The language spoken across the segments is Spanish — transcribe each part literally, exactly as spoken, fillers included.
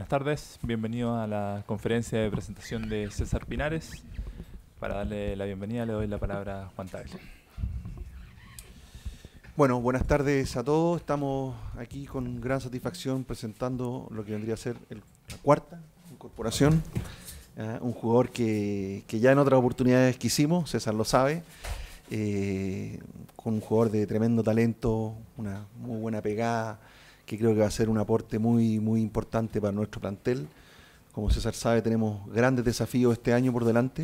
tardes, bienvenido a la conferencia de presentación de César Pinares. Para darle la bienvenida le doy la palabra a Juan Tagle. Bueno, buenas tardes a todos. Estamos aquí con gran satisfacción presentando lo que vendría a ser el, la cuarta incorporación. Uh, un jugador que, que ya en otras oportunidades quisimos, César lo sabe, eh, con un jugador de tremendo talento, una muy buena pegada, que creo que va a ser un aporte muy, muy importante para nuestro plantel. Como César sabe, tenemos grandes desafíos este año por delante.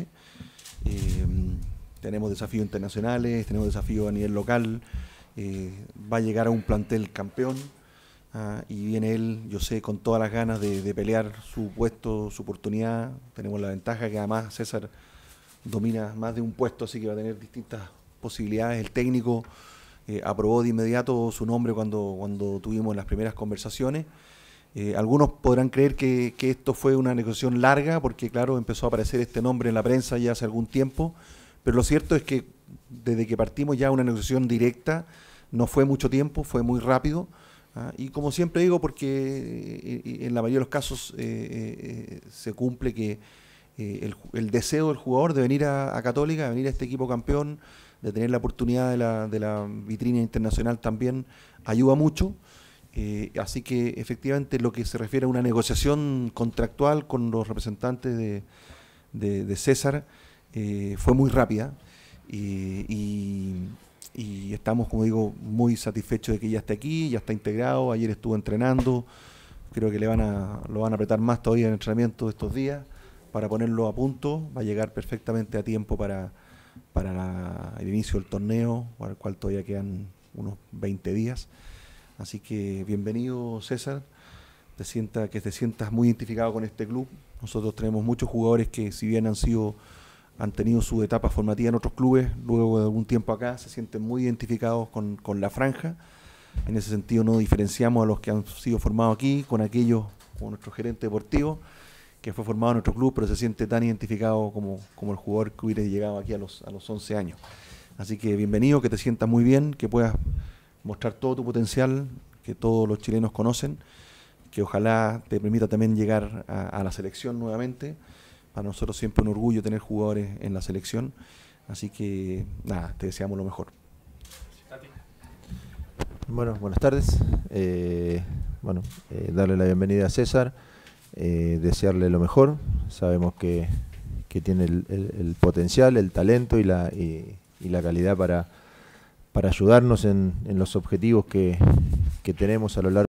Eh, tenemos desafíos internacionales, tenemos desafíos a nivel local. Eh, va a llegar a un plantel campeón uh, y viene él, yo sé, con todas las ganas de, de pelear su puesto, su oportunidad. Tenemos la ventaja que además César domina más de un puesto, así que va a tener distintas posibilidades. El técnico eh, aprobó de inmediato su nombre cuando, cuando tuvimos las primeras conversaciones. Eh, algunos podrán creer que, que esto fue una negociación larga, porque claro, empezó a aparecer este nombre en la prensa ya hace algún tiempo, pero lo cierto es que desde que partimos ya una negociación directa, no fue mucho tiempo, fue muy rápido, ¿ah? Y como siempre digo, porque eh, en la mayoría de los casos eh, eh, se cumple que eh, el, el deseo del jugador de venir a, a Católica, de venir a este equipo campeón, de tener la oportunidad de la, de la vitrina internacional también, ayuda mucho. Eh, así que efectivamente lo que se refiere a una negociación contractual con los representantes de, de, de César eh, fue muy rápida. Y, y, y estamos, como digo, muy satisfechos de que ya esté aquí, ya está integrado. Ayer estuvo entrenando, creo que le van a, lo van a apretar más todavía en el entrenamiento de estos días para ponerlo a punto. Va a llegar perfectamente a tiempo para, para la, el inicio del torneo, para el cual todavía quedan unos veinte días. Así que bienvenido, César, te sienta, que te sientas muy identificado con este club. Nosotros tenemos muchos jugadores que, si bien han sido han tenido su etapa formativa en otros clubes, luego de algún tiempo acá se sienten muy identificados con, con la franja. En ese sentido no diferenciamos a los que han sido formados aquí con aquellos, como nuestro gerente deportivo, que fue formado en nuestro club, pero se siente tan identificado como, como el jugador que hubiera llegado aquí a los, a los once años. Así que bienvenido, que te sientas muy bien, que puedas mostrar todo tu potencial, que todos los chilenos conocen, que ojalá te permita también llegar a, a la selección nuevamente. Para nosotros siempre un orgullo tener jugadores en la selección, así que nada, te deseamos lo mejor. Bueno, buenas tardes. Eh, bueno, eh, darle la bienvenida a César, eh, desearle lo mejor. Sabemos que, que tiene el, el, el potencial, el talento y la, y, y la calidad para, para ayudarnos en, en los objetivos que, que tenemos a lo largo